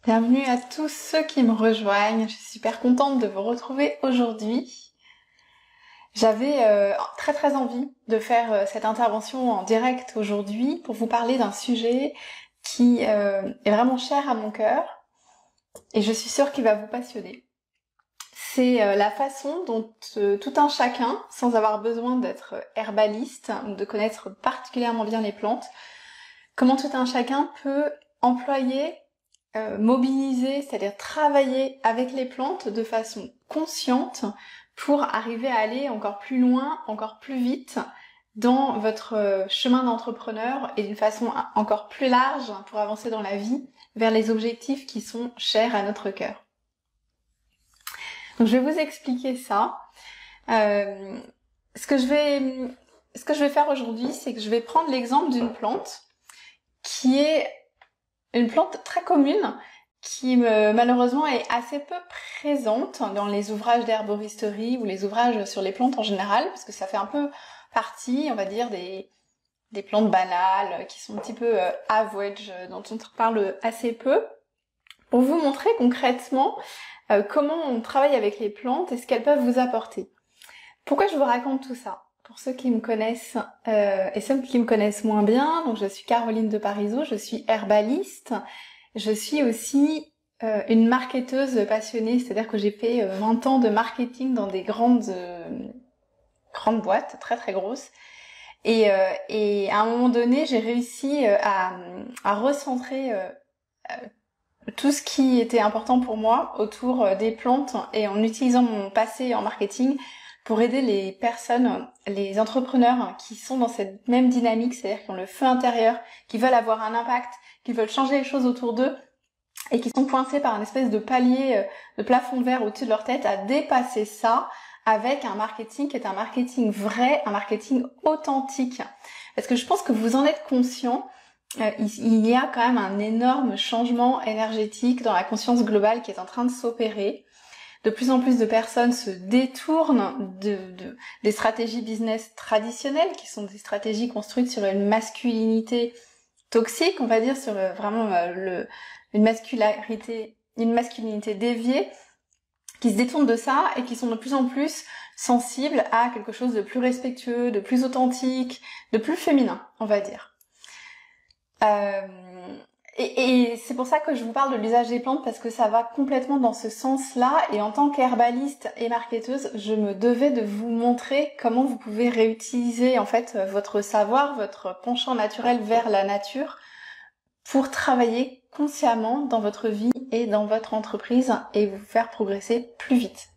Bienvenue à tous ceux qui me rejoignent. Je suis super contente de vous retrouver aujourd'hui. J'avais très envie de faire cette intervention en direct aujourd'hui pour vous parler d'un sujet qui est vraiment cher à mon cœur et je suis sûre qu'il va vous passionner. C'est la façon dont tout un chacun, sans avoir besoin d'être herbaliste ou de connaître particulièrement bien les plantes, comment tout un chacun peut employer mobiliser, c'est-à-dire travailler avec les plantes de façon consciente pour arriver à aller encore plus loin, encore plus vite dans votre chemin d'entrepreneur et d'une façon encore plus large pour avancer dans la vie vers les objectifs qui sont chers à notre cœur. Donc je vais vous expliquer ça. Ce que je vais faire aujourd'hui, c'est que je vais prendre l'exemple d'une plante qui est une plante très commune qui malheureusement est assez peu présente dans les ouvrages d'herboristerie ou les ouvrages sur les plantes en général, parce que ça fait un peu partie, on va dire, des plantes banales qui sont un petit peu average, dont on parle assez peu, pour vous montrer concrètement comment on travaille avec les plantes et ce qu'elles peuvent vous apporter. Pourquoi je vous raconte tout ça ? Pour ceux qui me connaissent et ceux qui me connaissent moins bien, donc je suis Caroline de Parisot, je suis herbaliste. Je suis aussi une marketeuse passionnée, c'est-à-dire que j'ai fait 20 ans de marketing dans des grandes boîtes, très grosses. Et à un moment donné, j'ai réussi à recentrer tout ce qui était important pour moi autour des plantes et en utilisant mon passé en marketing pour aider les personnes, les entrepreneurs qui sont dans cette même dynamique, c'est-à-dire qui ont le feu intérieur, qui veulent avoir un impact, qui veulent changer les choses autour d'eux et qui sont coincés par une espèce de palier, de plafond de verre au-dessus de leur tête, à dépasser ça avec un marketing qui est un marketing vrai, un marketing authentique. Parce que je pense que vous en êtes conscients, il y a quand même un énorme changement énergétique dans la conscience globale qui est en train de s'opérer. De plus en plus de personnes se détournent des stratégies business traditionnelles, qui sont des stratégies construites sur une masculinité toxique, on va dire, sur vraiment une masculinité déviée, qui se détournent de ça et qui sont de plus en plus sensibles à quelque chose de plus respectueux, de plus authentique, de plus féminin, on va dire. Et c'est pour ça que je vous parle de l'usage des plantes, parce que ça va complètement dans ce sens-là, et en tant qu'herbaliste et marketeuse, je me devais de vous montrer comment vous pouvez réutiliser en fait votre savoir, votre penchant naturel vers la nature pour travailler consciemment dans votre vie et dans votre entreprise et vous faire progresser plus vite.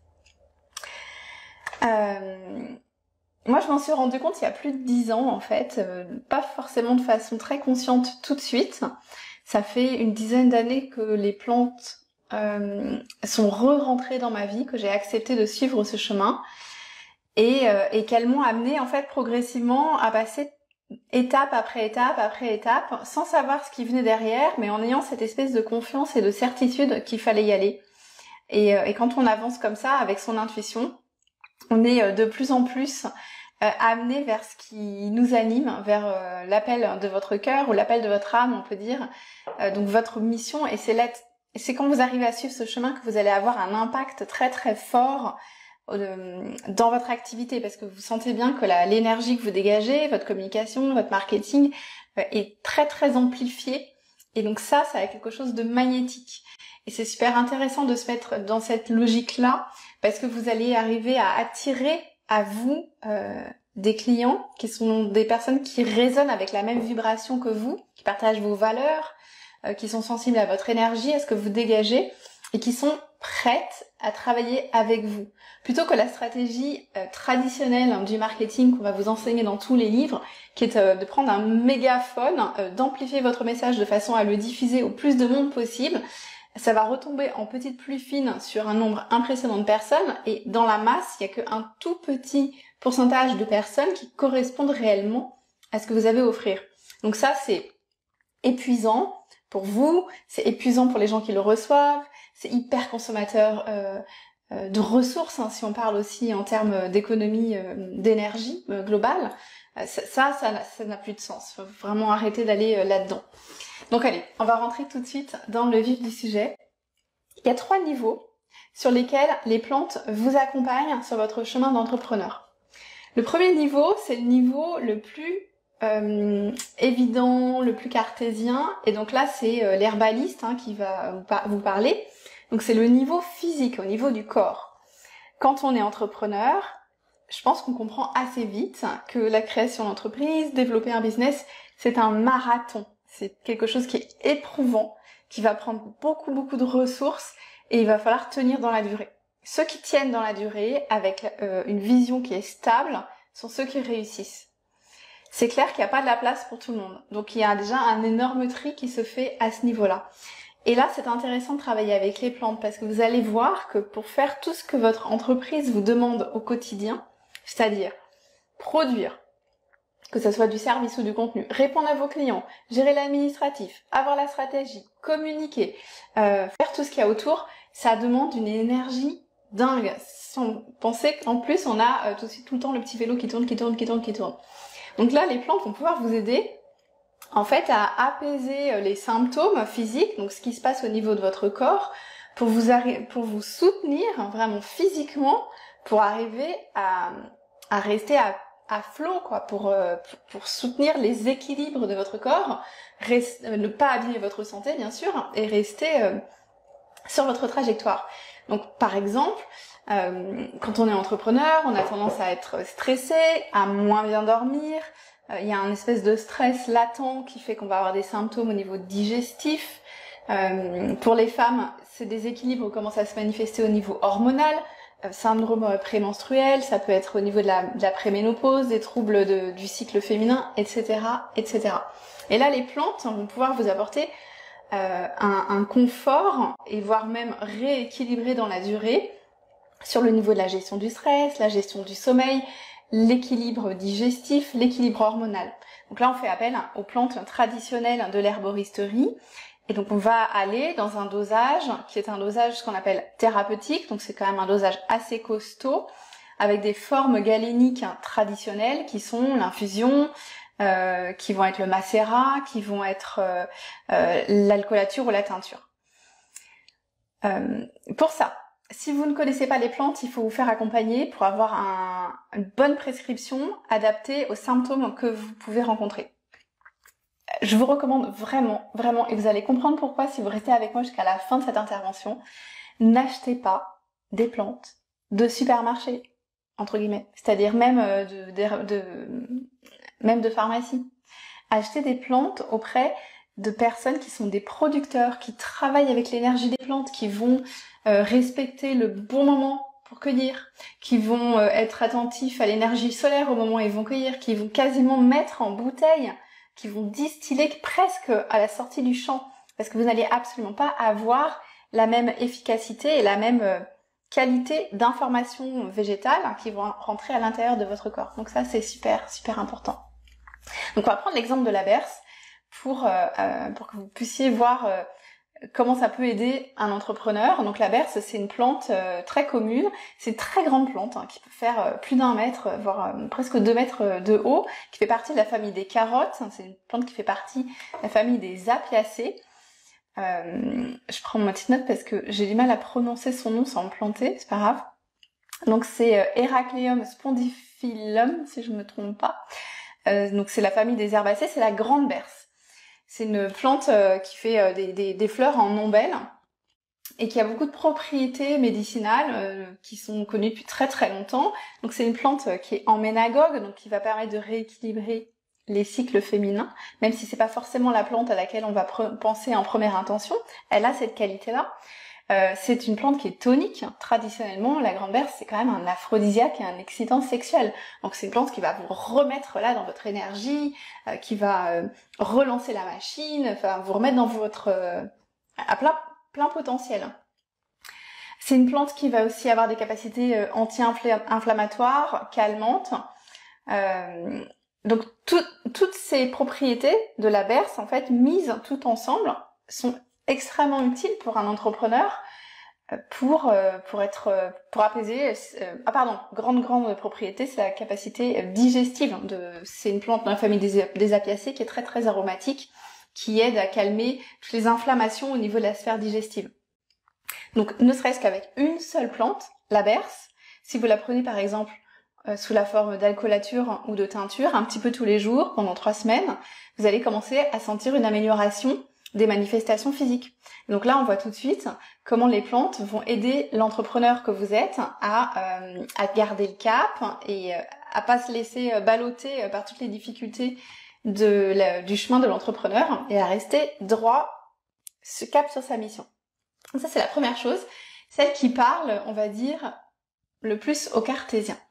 Moi, je m'en suis rendu compte il y a plus de 10 ans en fait, pas forcément de façon très consciente tout de suite. Ça fait une dizaine d'années que les plantes sont re-rentrées dans ma vie, que j'ai accepté de suivre ce chemin et qu'elles m'ont amené en fait progressivement à passer étape après étape, sans savoir ce qui venait derrière, mais en ayant cette espèce de confiance et de certitude qu'il fallait y aller. Et quand on avance comme ça avec son intuition, on est de plus en plus amené vers ce qui nous anime, vers l'appel de votre cœur ou l'appel de votre âme, on peut dire. Donc votre mission, et c'est quand vous arrivez à suivre ce chemin que vous allez avoir un impact très fort dans votre activité, parce que vous sentez bien que l'énergie que vous dégagez, votre communication, votre marketing est très amplifiée, et donc ça a quelque chose de magnétique. Et c'est super intéressant de se mettre dans cette logique-là, parce que vous allez arriver à attirer à vous des clients qui sont des personnes qui résonnent avec la même vibration que vous, qui partagent vos valeurs, qui sont sensibles à votre énergie, à ce que vous dégagez, et qui sont prêtes à travailler avec vous. Plutôt que la stratégie traditionnelle du marketing qu'on va vous enseigner dans tous les livres, qui est de prendre un mégaphone, d'amplifier votre message de façon à le diffuser au plus de monde possible. Ça va retomber en petite pluie fine sur un nombre impressionnant de personnes, et dans la masse, il n'y a qu'un tout petit pourcentage de personnes qui correspondent réellement à ce que vous avez à offrir. Donc ça, c'est épuisant pour vous, c'est épuisant pour les gens qui le reçoivent, c'est hyper consommateur de ressources, hein, si on parle aussi en termes d'économie d'énergie globale. Ça n'a plus de sens. Faut vraiment arrêter d'aller là-dedans. Donc allez, on va rentrer tout de suite dans le vif du sujet. Il y a 3 niveaux sur lesquels les plantes vous accompagnent sur votre chemin d'entrepreneur. Le premier niveau, c'est le niveau le plus évident, le plus cartésien, et donc là c'est l'herbaliste qui va vous parler. Donc c'est le niveau physique, au niveau du corps. Quand on est entrepreneur, je pense qu'on comprend assez vite que la création d'entreprise, développer un business, c'est un marathon. C'est quelque chose qui est éprouvant, qui va prendre beaucoup de ressources et il va falloir tenir dans la durée. Ceux qui tiennent dans la durée avec une vision qui est stable sont ceux qui réussissent. C'est clair qu'il n'y a pas de la place pour tout le monde. Donc il y a déjà un énorme tri qui se fait à ce niveau-là. Et là, c'est intéressant de travailler avec les plantes parce que vous allez voir que pour faire tout ce que votre entreprise vous demande au quotidien, c'est-à-dire produire, que ce soit du service ou du contenu, répondre à vos clients, gérer l'administratif, avoir la stratégie, communiquer, faire tout ce qu'il y a autour, ça demande une énergie dingue. Sans penser qu'en plus, on a tout le temps le petit vélo qui tourne. Donc là, les plantes vont pouvoir vous aider en fait à apaiser les symptômes physiques, donc ce qui se passe au niveau de votre corps, pour vous soutenir vraiment physiquement, pour arriver à rester à flot, quoi, pour soutenir les équilibres de votre corps, ne pas abîmer votre santé bien sûr, et rester sur votre trajectoire. Donc par exemple, quand on est entrepreneur, on a tendance à être stressé, à moins bien dormir. Il y a un espèce de stress latent qui fait qu'on va avoir des symptômes au niveau digestif. Pour les femmes, ces déséquilibres commencent à se manifester au niveau hormonal, syndrome prémenstruel, ça peut être au niveau de la préménopause, des troubles du cycle féminin, etc., etc. Et là, les plantes vont pouvoir vous apporter un confort et voire même rééquilibrer dans la durée sur le niveau de la gestion du stress, la gestion du sommeil, l'équilibre digestif, l'équilibre hormonal. Donc là, on fait appel aux plantes traditionnelles de l'herboristerie. Et donc, on va aller dans un dosage qui est un dosage qu'on appelle thérapeutique. Donc, c'est quand même un dosage assez costaud avec des formes galéniques traditionnelles qui sont l'infusion, qui vont être le macérat, qui vont être l'alcoolature ou la teinture. Pour ça, si vous ne connaissez pas les plantes, il faut vous faire accompagner pour avoir une bonne prescription adaptée aux symptômes que vous pouvez rencontrer. Je vous recommande vraiment, et vous allez comprendre pourquoi si vous restez avec moi jusqu'à la fin de cette intervention, n'achetez pas des plantes de supermarché, entre guillemets, c'est-à-dire même de pharmacie. Achetez des plantes auprès de personnes qui sont des producteurs, qui travaillent avec l'énergie des plantes, qui vont respecter le bon moment pour cueillir, qui vont être attentifs à l'énergie solaire au moment où ils vont cueillir, qui vont quasiment mettre en bouteille, qui vont distiller presque à la sortie du champ, parce que vous n'allez absolument pas avoir la même efficacité et la même qualité d'informations végétales qui vont rentrer à l'intérieur de votre corps. Donc ça, c'est super important. Donc on va prendre l'exemple de la berce pour que vous puissiez voir comment ça peut aider un entrepreneur. Donc la berce, c'est une plante très commune, c'est une très grande plante qui peut faire plus d'1 mètre, voire presque 2 mètres de haut, qui fait partie de la famille des carottes. C'est une plante qui fait partie de la famille des apiacées. Je prends ma petite note parce que j'ai du mal à prononcer son nom sans me planter, c'est pas grave. Donc c'est Heracleum spondiphyllum, si je me trompe pas. Donc c'est la famille des herbacées, c'est la grande berce. C'est une plante qui fait des fleurs en ombelle et qui a beaucoup de propriétés médicinales qui sont connues depuis très longtemps. Donc c'est une plante qui est emménagogue, donc qui va permettre de rééquilibrer les cycles féminins, même si c'est pas forcément la plante à laquelle on va penser en première intention, elle a cette qualité-là. C'est une plante qui est tonique. Traditionnellement, la grande berce, c'est quand même un aphrodisiaque et un excitant sexuel. Donc c'est une plante qui va vous remettre là dans votre énergie, qui va relancer la machine, enfin vous remettre dans votre à plein potentiel. C'est une plante qui va aussi avoir des capacités anti-inflammatoires, calmantes. Donc toutes ces propriétés de la berce, en fait, mises tout ensemble, sont extrêmement utiles pour un entrepreneur pour apaiser. Grande propriété, c'est la capacité digestive. C'est une plante dans la famille des apiacées qui est très aromatique, qui aide à calmer toutes les inflammations au niveau de la sphère digestive. Donc, ne serait-ce qu'avec une seule plante, la berce, si vous la prenez par exemple sous la forme d'alcoolature ou de teinture, un petit peu tous les jours, pendant 3 semaines, vous allez commencer à sentir une amélioration des manifestations physiques. Donc là, on voit tout de suite comment les plantes vont aider l'entrepreneur que vous êtes à garder le cap et à pas se laisser balloter par toutes les difficultés du chemin de l'entrepreneur et à rester droit, cap sur sa mission. Donc ça, c'est la première chose, celle qui parle, on va dire, le plus aux cartésiens.